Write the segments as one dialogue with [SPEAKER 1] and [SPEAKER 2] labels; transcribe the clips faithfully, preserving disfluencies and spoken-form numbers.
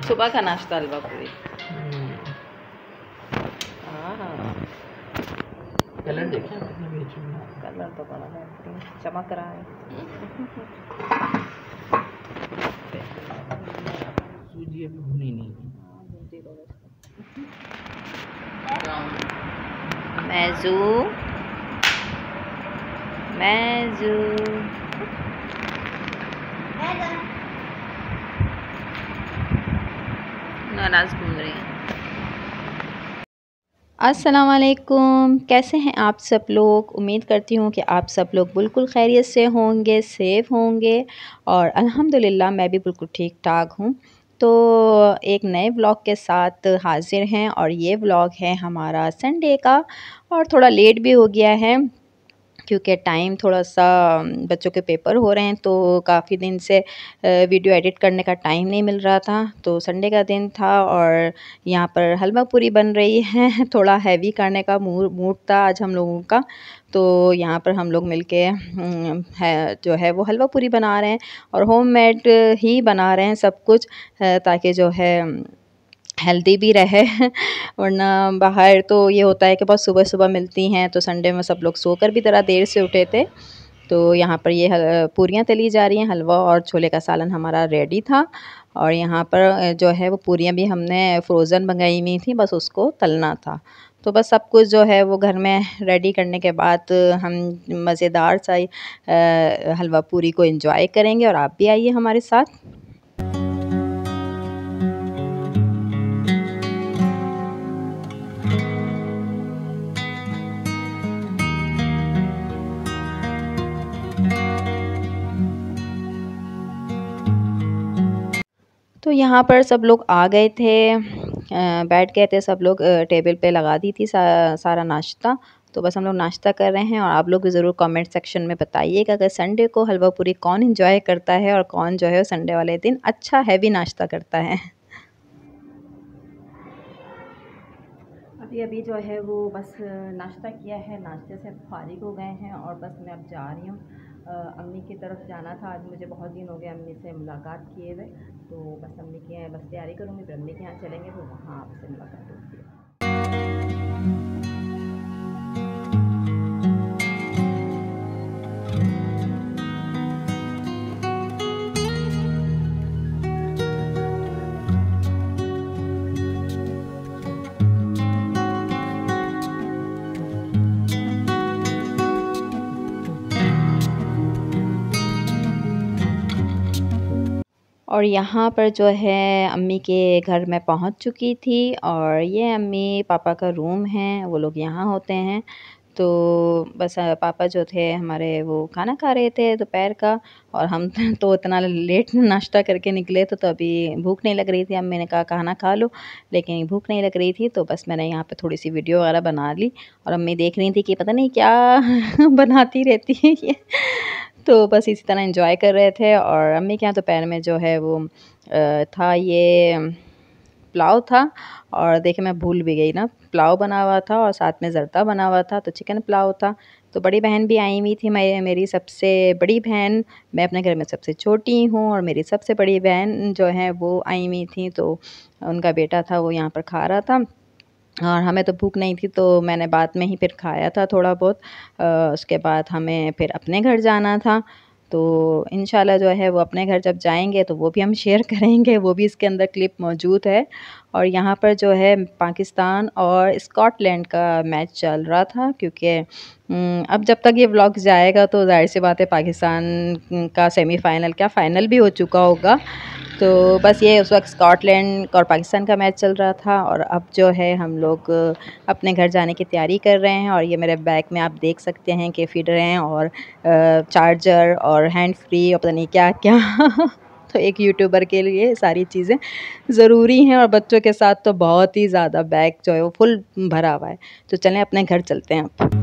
[SPEAKER 1] सुबह का नाश्ता हलवा पूरी।
[SPEAKER 2] कलर देखा
[SPEAKER 1] कलर तो बड़ा बेहतरीन चमक रहा है।
[SPEAKER 2] सूजी अभी भुनी नहीं।
[SPEAKER 1] मैजू मैजू नाराज घूम रही हैं। अस्सलाम वालेकुम, कैसे हैं आप सब लोग। उम्मीद करती हूँ कि आप सब लोग बिल्कुल खैरियत से होंगे, सेफ़ होंगे और अल्हम्दुलिल्लाह मैं भी बिल्कुल ठीक ठाक हूँ। तो एक नए व्लॉग के साथ हाज़िर हैं और ये व्लॉग है हमारा संडे का और थोड़ा लेट भी हो गया है क्योंकि टाइम थोड़ा सा बच्चों के पेपर हो रहे हैं तो काफ़ी दिन से वीडियो एडिट करने का टाइम नहीं मिल रहा था। तो संडे का दिन था और यहाँ पर हलवा पूरी बन रही है। थोड़ा हैवी करने का मूड मूड था आज हम लोगों का। तो यहाँ पर हम लोग मिलके है जो है वो हलवा पूरी बना रहे हैं और होममेड ही बना रहे हैं सब कुछ ताकि जो है हेल्दी भी रहे। वरना बाहर तो ये होता है कि बहुत सुबह सुबह मिलती हैं तो संडे में सब लोग सोकर भी ज़रा देर से उठे थे। तो यहाँ पर ये पूरियाँ तली जा रही हैं, हलवा और छोले का सालन हमारा रेडी था और यहाँ पर जो है वो पूरियाँ भी हमने फ्रोज़न मंगाई हुई थी, बस उसको तलना था। तो बस सब कुछ जो है वो घर में रेडी करने के बाद हम मज़ेदार सा हलवा पूरी को एंजॉय करेंगे और आप भी आइए हमारे साथ। तो यहाँ पर सब लोग आ गए थे, बैठ गए थे सब लोग, टेबल पे लगा दी थी सा, सारा नाश्ता। तो बस हम लोग नाश्ता कर रहे हैं और आप लोग भी ज़रूर कमेंट सेक्शन में बताइएगा कि संडे को हलवा पूरी कौन एंजॉय करता है और कौन जो है संडे वाले दिन अच्छा हैवी नाश्ता करता है। अभी अभी जो है वो बस नाश्ता किया है, नाश्ते से फारिग हो गए हैं और बस मैं अब जा रही हूँ अम्मी की तरफ जाना था। आज मुझे बहुत दिन हो गए अम्मी से मुलाकात किए हुए, तो बस अम्मी की बस तैयारी करूँगी, फिर अम्मी के यहाँ चलेंगे तो वहाँ आपसे मुलाकात होगी। और यहाँ पर जो है अम्मी के घर में पहुँच चुकी थी और ये अम्मी पापा का रूम है, वो लोग यहाँ होते हैं। तो बस पापा जो थे हमारे वो खाना खा रहे थे दोपहर का और हम तो इतना लेट नाश्ता करके निकले थे तो अभी भूख नहीं लग रही थी। अम्मी ने कहा खाना खा लो, लेकिन भूख नहीं लग रही थी तो बस मैंने यहाँ पे थोड़ी सी वीडियो वगैरह बना ली और अम्मी देख रही थी कि पता नहीं क्या बनाती रहती है ये। तो बस इसी तरह एंजॉय कर रहे थे और अम्मी के यहाँ दोपहर में जो है वो था ये पुलाव था और देखिए मैं भूल भी गई ना, पुलाव बना हुआ था और साथ में ज़रदा बना हुआ था, तो चिकन पुलाव था। तो बड़ी बहन भी आई हुई थी, मैं मेरी सबसे बड़ी बहन, मैं अपने घर में सबसे छोटी हूँ और मेरी सबसे बड़ी बहन जो है वो आई हुई थी, तो उनका बेटा था वो यहाँ पर खा रहा था और हमें तो भूख नहीं थी तो मैंने बाद में ही फिर खाया था थोड़ा बहुत। उसके बाद हमें फिर अपने घर जाना था, तो इंशाल्लाह जो है वो अपने घर जब जाएंगे तो वो भी हम शेयर करेंगे, वो भी इसके अंदर क्लिप मौजूद है। और यहाँ पर जो है पाकिस्तान और स्कॉटलैंड का मैच चल रहा था, क्योंकि अब जब तक ये व्लॉग जाएगा तो जाहिर सी बात है पाकिस्तान का सेमीफाइनल क्या फ़ाइनल भी हो चुका होगा। तो बस ये उस वक्त स्कॉटलैंड और पाकिस्तान का मैच चल रहा था और अब जो है हम लोग अपने घर जाने की तैयारी कर रहे हैं। और ये मेरे बैग में आप देख सकते हैं कि फीडर हैं और चार्जर और हैंड फ्री और पता नहीं क्या क्या तो एक यूट्यूबर के लिए सारी चीज़ें ज़रूरी हैं और बच्चों के साथ तो बहुत ही ज़्यादा बैग जो है वो फुल भरा हुआ है। तो चलें अपने घर चलते हैं अब।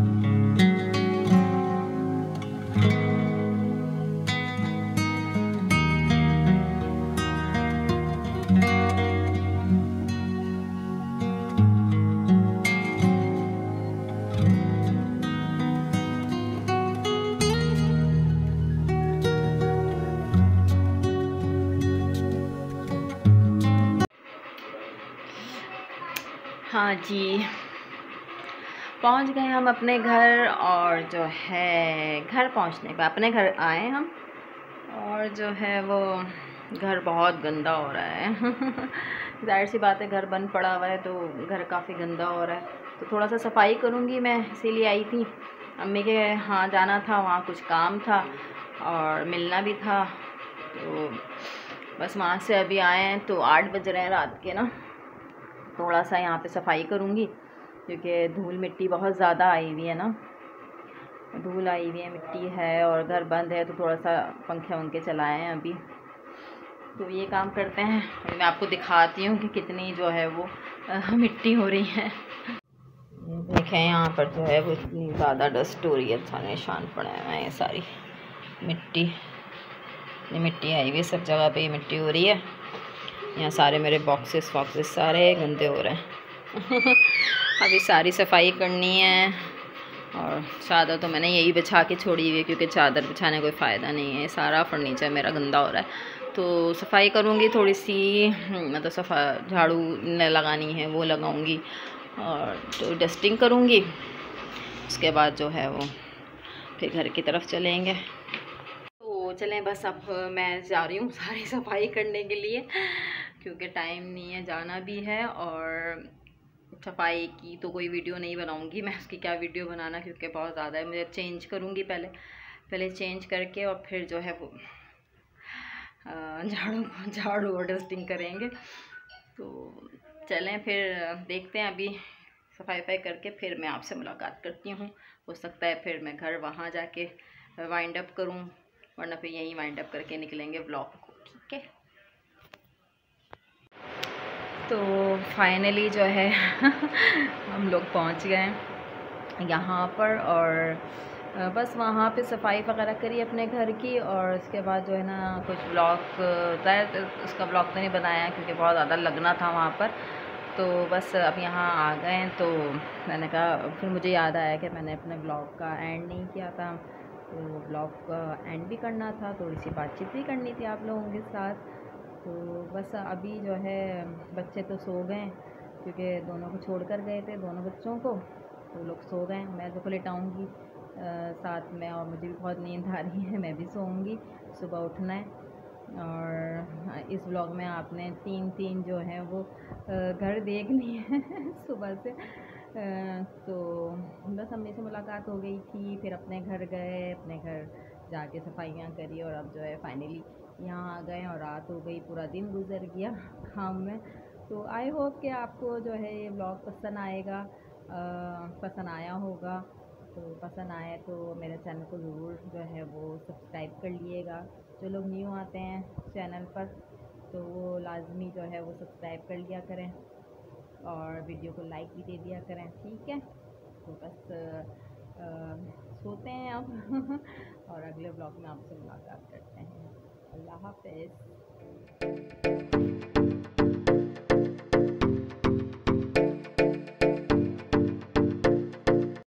[SPEAKER 1] हाँ जी, पहुंच गए हम अपने घर। और जो है घर पहुंचने पे अपने घर आए हम, और जो है वो घर बहुत गंदा हो रहा है। जाहिर सी बात है, घर बंद पड़ा हुआ है तो घर काफ़ी गंदा हो रहा है। तो थोड़ा सा सफाई करूँगी मैं, इसीलिए आई थी। अम्मी के यहाँ जाना था, वहाँ कुछ काम था और मिलना भी था। तो बस वहाँ से अभी आए हैं, तो आठ बज रहे हैं रात के ना। थोड़ा सा यहाँ पे सफाई करूँगी क्योंकि धूल मिट्टी बहुत ज़्यादा आई हुई है ना, धूल आई हुई है, मिट्टी है, और घर बंद है तो थोड़ा सा पंखे वंखे चलाए हैं अभी। तो ये काम करते हैं और मैं आपको दिखाती हूँ कि कितनी जो है वो मिट्टी हो रही है। देखें यहाँ पर जो है वो इतनी ज़्यादा डस्ट हो रही है, अच्छा निशान पड़े हैं, ये सारी मिट्टी, ये मिट्टी आई हुई है सब जगह पे, ये मिट्टी हो रही है। यहाँ सारे मेरे बॉक्सेस वॉक्सेस सारे गंदे हो रहे हैं। अभी सारी सफाई करनी है। और चादर तो मैंने यही बिछा के छोड़ी हुई है क्योंकि चादर बिछाने कोई फ़ायदा नहीं है, सारा फर्नीचर मेरा गंदा हो रहा है। तो सफाई करूँगी थोड़ी सी, मतलब सफ़ा झाड़ू लगानी है वो लगाऊँगी, और तो डस्टिंग करूँगी। उसके बाद जो है वो फिर घर की तरफ चलेंगे। तो चलें, बस अब मैं जा रही हूँ सारी सफाई करने के लिए क्योंकि टाइम नहीं है, जाना भी है। और सफाई की तो कोई वीडियो नहीं बनाऊंगी मैं, उसकी क्या वीडियो बनाना, क्योंकि बहुत ज़्यादा है। मुझे चेंज करूँगी पहले पहले चेंज करके और फिर जो है वो झाड़ू झाड़ू और डस्टिंग करेंगे। तो चलें फिर देखते हैं, अभी सफाई वफाई करके फिर मैं आपसे मुलाकात करती हूँ। हो सकता है फिर मैं घर वहाँ जाके वाइंड अप करूँ, वरना फिर यहीं वाइंड अप करके निकलेंगे ब्लॉग को, ठीक है। तो फाइनली जो है हम लोग पहुंच गए यहाँ पर, और बस वहाँ पे सफाई वगैरह करी अपने घर की, और उसके बाद जो है ना कुछ ब्लॉग होता है, उसका ब्लॉग तो नहीं बनाया क्योंकि बहुत ज़्यादा लगना था वहाँ पर। तो बस अब यहाँ आ गए, तो मैंने कहा, फिर मुझे याद आया कि मैंने अपने ब्लॉग का एंड नहीं किया था, तो ब्लॉग का एंड भी करना था, थोड़ी सी बातचीत भी करनी थी आप लोगों के साथ। तो बस अभी जो है बच्चे तो सो गए क्योंकि दोनों को छोड़ कर गए थे, दोनों बच्चों को, तो लोग सो गए। मैं तो लेटाऊँगी साथ में, और मुझे भी बहुत नींद आ रही है, मैं भी सोऊंगी, सुबह उठना है। और इस ब्लॉग में आपने तीन तीन जो है वो घर देख लिए हैं सुबह से। तो बस अम्मी से मुलाकात हो गई थी, फिर अपने घर गए, अपने घर जाके सफाइयाँ करी, और अब जो है फाइनली यहाँ आ गए और रात हो गई, पूरा दिन गुजर गया काम में। तो आई होप कि आपको जो है ये ब्लॉग पसंद आएगा, पसंद आया होगा। तो पसंद आए तो मेरे चैनल को ज़रूर जो है वो सब्सक्राइब कर लिएगा। जो लोग न्यू आते हैं चैनल पर तो वो लाजमी जो है वो सब्सक्राइब कर लिया करें, और वीडियो को लाइक भी दे दिया करें, ठीक है। तो बस आ, सोते हैं अब और अगले ब्लॉग में आपसे मुलाकात करते हैं। अल्लाह हाफ़िज़।